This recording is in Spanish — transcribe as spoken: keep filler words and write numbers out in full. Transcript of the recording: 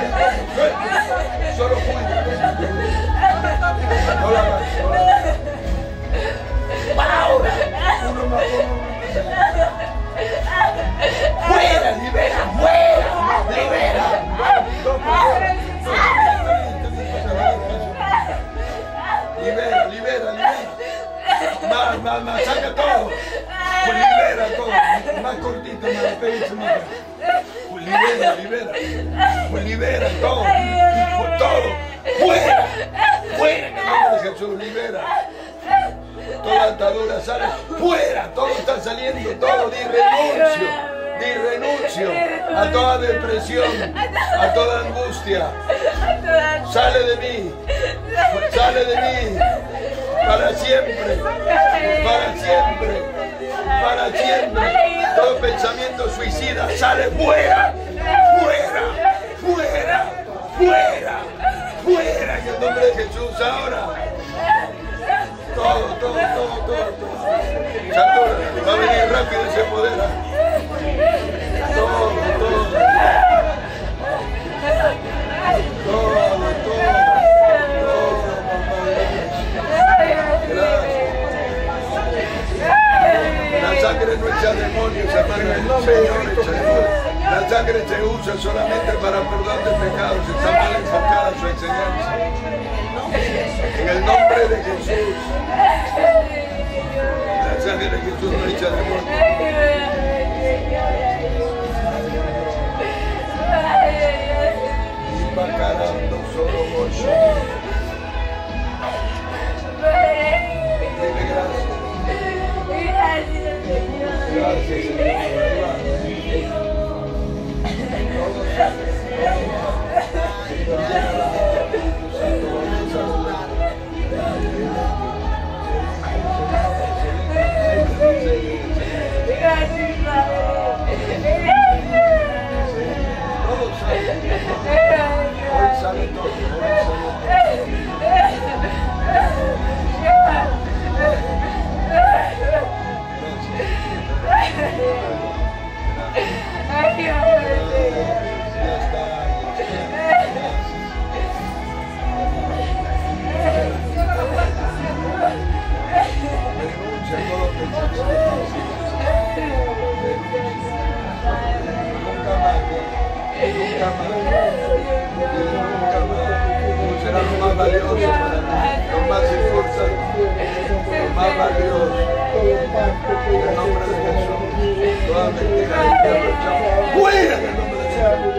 Solo fuera. No la más. Ahora. Uno más. Fuera, libera, fuera, libera. Libera, libera, libera. Más, más, más, saca todo. Pues libera todo. Más cortito, más pecho, más. Pues libera, libera. Pues libera todo. Pues todo. Fuera. Fuera, en el nombre de Jesús, libera. Toda atadura sale. Fuera. Todo está saliendo. Todo. Di renuncio. Di renuncio a toda depresión. A toda angustia. Sale de mí. Sale de mí. Para siempre. Para siempre. Para siempre. Todo pensamiento suicida sale fuera. Fuera. Fuera. Fuera. Fuera. En el nombre de Jesús ahora. Todo, todo, todo, todo, todo. Satura, va a venir rápido ese poder. Todo, todo. Todo, todo. Todo, gracias. La sangre no echa demonios, hermano. El nombre de Cristo. La sangre se usa solamente para perdón de pecados. Está mal enfocada su enseñanza. En el nombre de Jesús. La sangre de Jesús no echa demonios. Y va carando solo mucho. Dile gracias. Gracias, Señor. Hoy sale todo, hoy nunca más, nunca más, será lo más valioso para mí, lo más importante, lo más valioso. En el nombre de Jesús, toda mentira, fuera del nombre de Jesús.